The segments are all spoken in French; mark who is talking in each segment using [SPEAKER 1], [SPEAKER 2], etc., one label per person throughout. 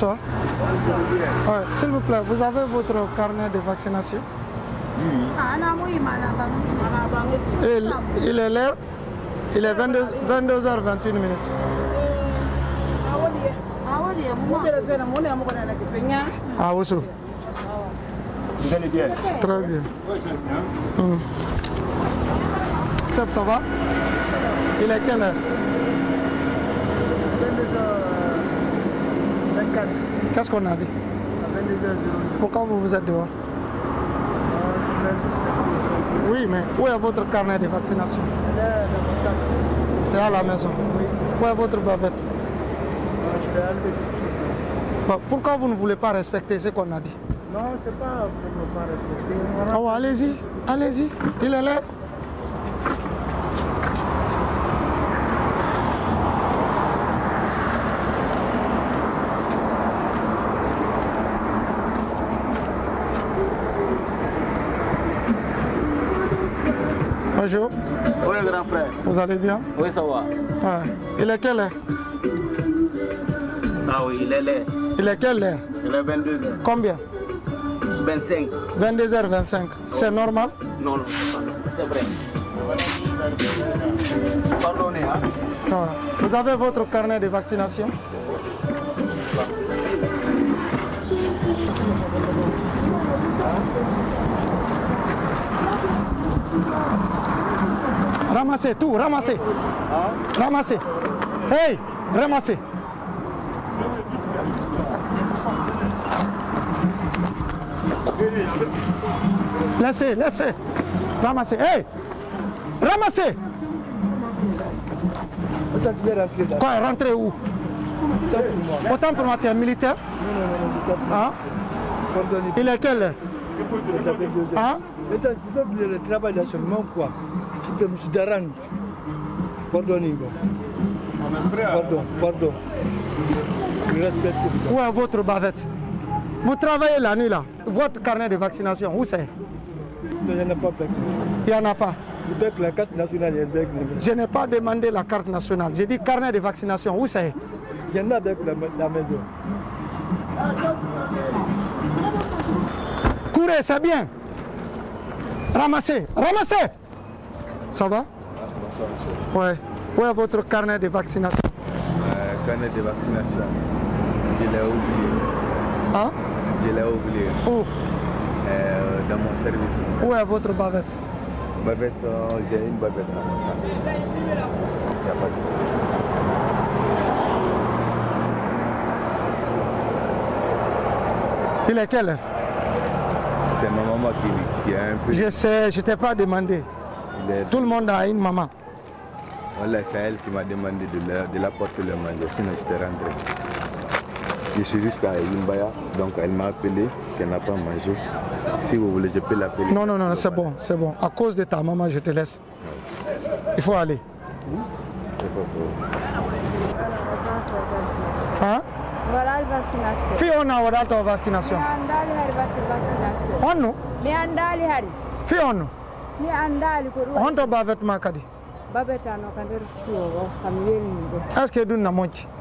[SPEAKER 1] Bonsoir. Ouais, s'il vous plaît, vous avez votre carnet de vaccination? Et il est l'heure? Il est 22h21 minutes. Ah, oui, vous allez bien? Très bien. Ça va? Il est quelle heure? 22h24. Qu'est-ce qu'on a dit? 22h00. Pourquoi vous êtes dehors? Oui, mais où est votre carnet de vaccination? C'est à la maison. Oui. Où est votre bavette? Je vais enlever tout de suite. Pourquoi vous ne voulez pas respecter ce qu'on a dit? Non, c'est pas pour ne pas respecter. Oh, allez-y, allez-y, il est là. Bonjour.
[SPEAKER 2] Oui, grand frère.
[SPEAKER 1] Vous allez bien?
[SPEAKER 2] Oui, ça va.
[SPEAKER 1] Ouais. Il est quelle heure?
[SPEAKER 2] Ah oui, il est là.
[SPEAKER 1] Il est quelle heure?
[SPEAKER 2] Il est 22h.
[SPEAKER 1] Combien?
[SPEAKER 2] 25.
[SPEAKER 1] 22h25. C'est normal?
[SPEAKER 2] Non, non, c'est vrai. Pardonnez, hein?
[SPEAKER 1] Ouais. Vous avez votre carnet de vaccination? Ramassez tout, ramassez. Ramassez. Hey, ramassez. Laissez, laissez. Ramassez. Hey, ramassez. Quoi, rentrez où? Autant pour moi, tu es militaire? Non, non, non. Il est quelle heure? Hein?
[SPEAKER 3] Le travail là seulement quoi? Je me suis dérange. Pardonnez. Pardon, pardon. Je respecte.
[SPEAKER 1] Où est votre bavette? Vous travaillez la nuit là. Votre carnet de vaccination, où c'est?
[SPEAKER 3] Il n'y en a pas.
[SPEAKER 1] Il n'y en a pas.
[SPEAKER 3] La carte nationale,
[SPEAKER 1] je n'ai pas demandé la carte nationale. J'ai dit carnet de vaccination, où c'est?
[SPEAKER 3] Il y en a avec la maison.
[SPEAKER 1] Courez, c'est bien. Ramassez, ramassez. Ça va? Ouais. Où est votre carnet de vaccination?
[SPEAKER 4] Carnet de vaccination. Je l'ai oublié.
[SPEAKER 1] Hein?
[SPEAKER 4] Je l'ai oublié.
[SPEAKER 1] Où?
[SPEAKER 4] Dans mon service.
[SPEAKER 1] Où est votre bavette?
[SPEAKER 4] Bavette, j'ai une bavette dans mon sac. Il n'y a pas de...
[SPEAKER 1] Il est quelle heure?
[SPEAKER 4] C'est ma maman qui a un peu...
[SPEAKER 1] Je sais, je ne t'ai pas demandé. Tout le monde a une maman.
[SPEAKER 4] Voilà, c'est elle qui m'a demandé de l'apporter le manger, sinon je t'ai rentré. Je suis juste à Yumbaya, donc elle m'a appelé qu'elle n'a pas mangé. Si vous voulez, je peux l'appeler.
[SPEAKER 1] Non, non, non, c'est bon, c'est bon. À cause de ta maman, je te laisse. Il faut aller. Hein?
[SPEAKER 5] Voilà la vaccination.
[SPEAKER 1] Fi on a la vaccination. On nous? Fi on nous? On te bavet makadi. Est-ce que tu n'as pas dit?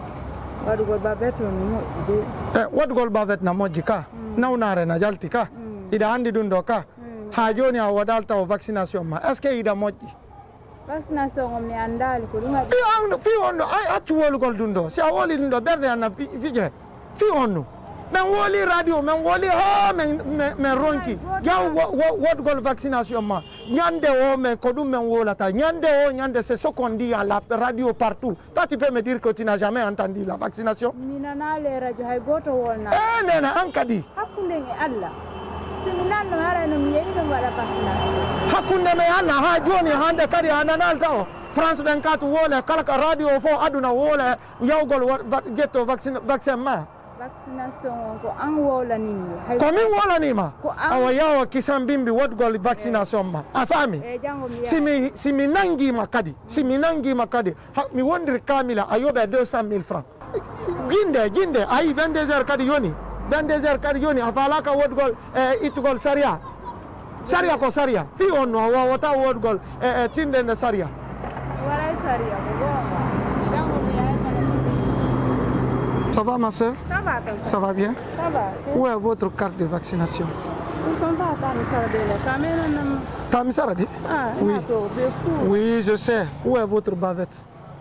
[SPEAKER 1] What goal bavet na moji ka? Na unare na jalti ka? Ida andi dundo ka? Ha joni a wadalta o vaccination ma. Est-ce que ida moji?
[SPEAKER 5] Vaccination mi andali ko lunga.
[SPEAKER 1] Fi on ay atu wol gol dundo. Si a woli dundo berde na fije. Fi on. Men woli radio, men woli ha men ronki. Ya what goal vaccination ma. Nyande o men kodum men wolata. Nyande c'est ce qu'on dit à la radio partout. Toi tu peux me dire que tu n'as jamais entendu la vaccination?
[SPEAKER 5] Minana le radio hay goto wona.
[SPEAKER 1] Nena ankadi.
[SPEAKER 5] Hakunde ngi Allah. Siminano hara no mi yeyi do wala vaccination.
[SPEAKER 1] Hakunde me Allah ha joni hande kadi ananal taw. France 24 wole kala radio fo aduna wole yawgol getto vaccin ma.
[SPEAKER 5] Vaccination ko an wola nini.
[SPEAKER 1] Ko min wola ni ma. Awa yawa kisan bimbi wodgol vaccination ma. Afami. Si mi nangi ma kadi. Si mi nangi ma kadi. Mi wondri kamila ayobe 200,000 francs. Ginde ay 22h kadi yoni. 22h kadi yoni afalaka wodgol itgol saria. Saria ko saria. Fi on wa wata wodgol tinde na saria.
[SPEAKER 5] Wala saria ko. Jango mi ay
[SPEAKER 1] Ça va ma soeur?
[SPEAKER 5] Ça va, tonton.
[SPEAKER 1] Ça va bien?
[SPEAKER 5] Ça va.
[SPEAKER 1] Où est votre carte de vaccination?
[SPEAKER 5] Ils sont pas à
[SPEAKER 1] Tamisaradi? Oui. Oui, je sais. Où est votre bavette?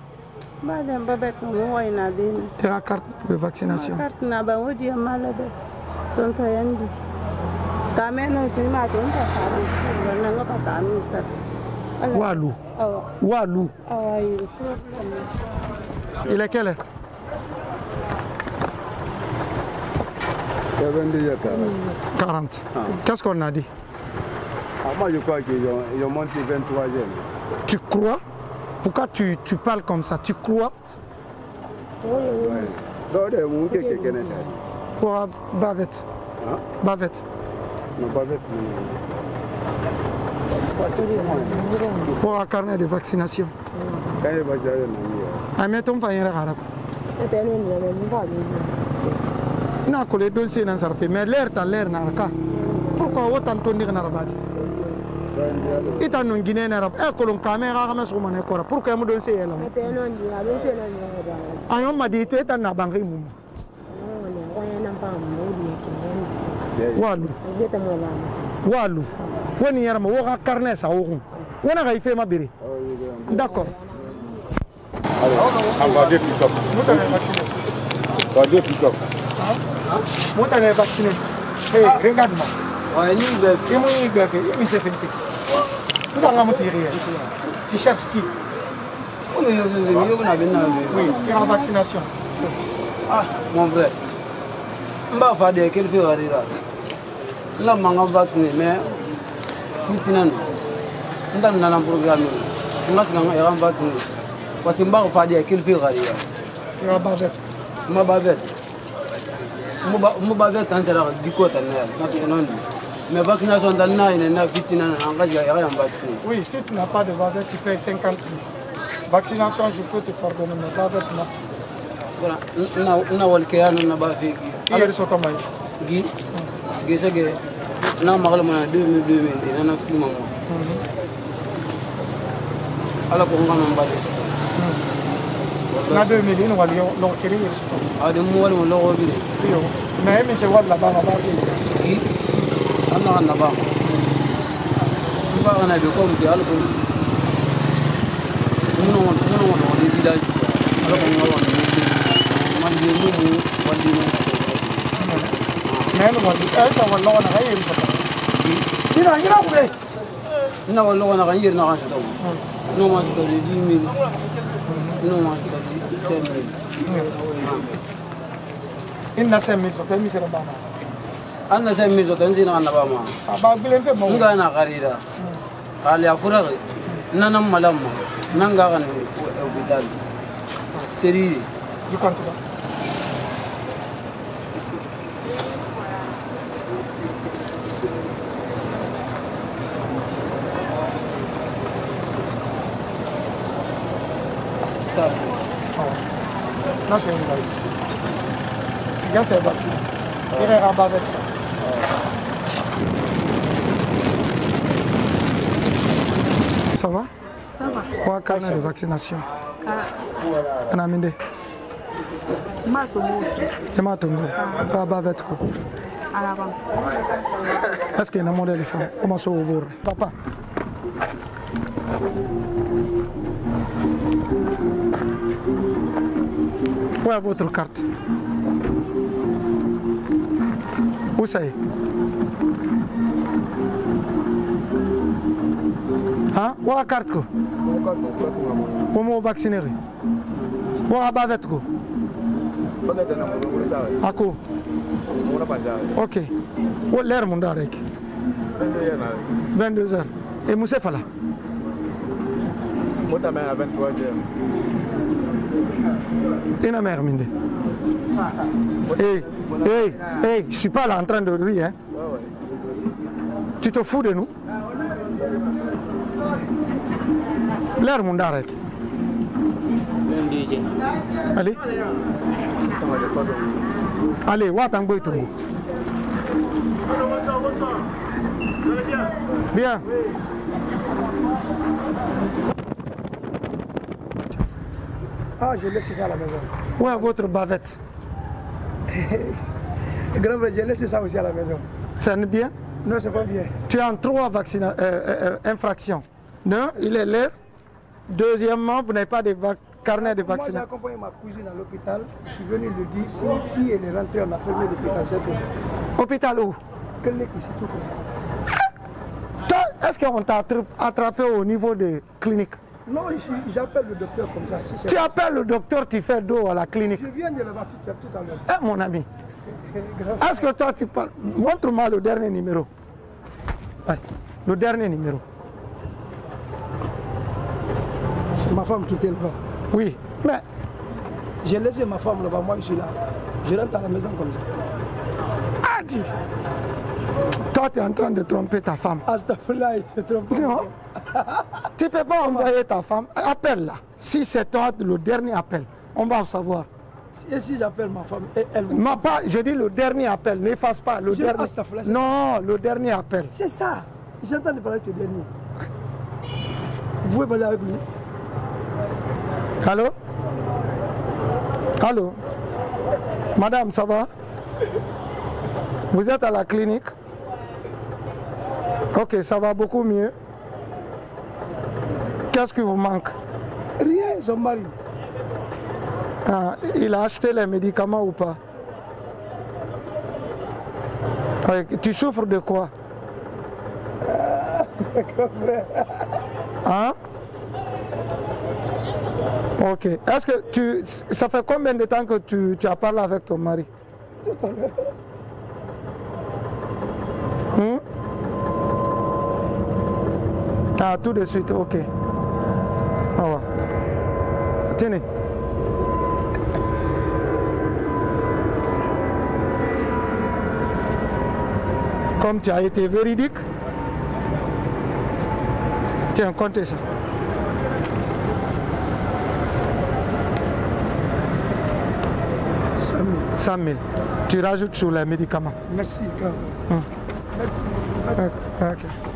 [SPEAKER 1] Et la carte de vaccination? Walou. Walou. Il est quelle heure?
[SPEAKER 3] Il y a 22 h
[SPEAKER 1] 40. Qu'est-ce qu'on a dit?
[SPEAKER 3] Moi, je crois qu'ils ont monté 23e.
[SPEAKER 1] Tu crois? Pourquoi tu parles comme ça? Tu crois? Pour bavette. Bavette.
[SPEAKER 3] Non, bavette.
[SPEAKER 1] Pour un carnet de vaccination. Ah, mais ton père est arabe. Non, que les deux c'est un sarfé, mais l'air t'as l'air n'a pas. Pourquoi autant tourner en arabe? Et t'as un Guinéen arabe. Et que l'on caméra à sur mon école. Pourquoi me donne c'est là? Ah, on m'a dit tu es un abangri. Walou. Walou. On y a un carnet ça. On a fait ma béré. D'accord.
[SPEAKER 3] On va dire pick-up. On va dire pick-up.
[SPEAKER 1] Moi, tu es vacciné. Hey, regarde-moi. Tu cherches qui? Oui, la vaccination.
[SPEAKER 2] Ah, mon frère. Je ne vais pas faire de quelque chose. Je ne vais pas vacciner, mais je ne vais pas faire un programme. Je ne vais pas vacciner. Parce que je ne vais pas faire de quelque chose.
[SPEAKER 1] Tu vas bavette.
[SPEAKER 2] Je vais bavette. Je vais bavette en train de côté. Mais vaccination dans
[SPEAKER 1] oui, si tu n'as pas de bavette, tu payes 50 000. Vaccination, je peux te pardonner, mais bavette, non.
[SPEAKER 2] Voilà, on a volé à nous n'abord fait.
[SPEAKER 1] Alors, ils sont comme
[SPEAKER 2] Guy, Guy, c'est que on a marqué mon 2002, on a filmé moi. Alors qu'on va en parler.
[SPEAKER 1] On a 2000, on va dire, on va dire.
[SPEAKER 2] Ah, de moi, on l'a revu.
[SPEAKER 1] Mais c'est quoi là-bas, là-bas?
[SPEAKER 2] Guy, on a là-bas. On va en aller comme tu as le bon. On est village. Alors qu'on va en aller.
[SPEAKER 1] Non, c'est une blague. C'est bien, c'est vacciné. Il est rabat avec ça. Ça va? Ça va. Quoi, carnet de vaccination? On a mis Matongo. Pas bavette. Est-ce qu'il y a un modèle de femme? Comment ça au bourg? Papa. Où est votre carte? Où c'est? Hein? Où est la carte? Comment vacciner? Où est la bavette? À quoi? Ok. Où est l'air mon darek? 22 h. Et Moussa Fala?
[SPEAKER 3] Moi, tu as 23 h.
[SPEAKER 1] Et la mère, Minde. Hey, je suis pas là en train de rire. Hein? Tu te fous de nous? L'air mon darek. Allez. Allez, what un boy to vous. Bien. Ah, je laisse ça à la maison. Où est votre bavette? Grand frère, j'ai laissé ça aussi à la maison. C'est bien? Non, c'est pas bien. Tu as en 3 infractions. Non, il est l'air. Deuxièmement, vous n'avez pas de carnet de vaccination. Moi, j'ai accompagné ma cousine à l'hôpital. Je suis venu le dire, si elle est rentrée, on a fermé l'hôpital. Hôpital où? Clinique ici, tout comme. Est-ce qu'on t'a attrapé au niveau des cliniques? Non, j'appelle le docteur comme ça. Si tu appelles le docteur, tu fais dos à la clinique. Je viens de le voir tout à l'heure. Eh, mon ami, est-ce que toi tu parles? Montre-moi le dernier numéro. Ouais, le dernier numéro. C'est ma femme qui était là-bas. Oui, mais j'ai laissé ma femme là-bas, moi je suis là. Je rentre à la maison comme ça. Ah, dis. Toi, tu es en train de tromper ta femme. Astafurlah, je trompe. Non. Tu ne peux pas envoyer ta femme. Appelle-la. Si c'est toi le dernier appel, on va savoir. Et si j'appelle ma femme, elle vous... pas, je dis le dernier appel, n'efface pas le dernier. Non, le dernier appel. C'est ça. J'entends parler du dernier. Vous pouvez parler avec lui. Allô? Allô? Madame, ça va? Vous êtes à la clinique? Ok, ça va beaucoup mieux. Qu'est-ce qui vous manque? Rien, son mari. Ah, il a acheté les médicaments ou pas? Tu souffres de quoi? Hein? Ok. Est-ce que ça fait combien de temps que tu as parlé avec ton mari? Tout à l'heure. Ah, tout de suite, ok. Au revoir. Tenez. Comme tu as été véridique, tiens, comptez ça. 100 000. Tu rajoutes sur les médicaments. Merci, Merci. Ok.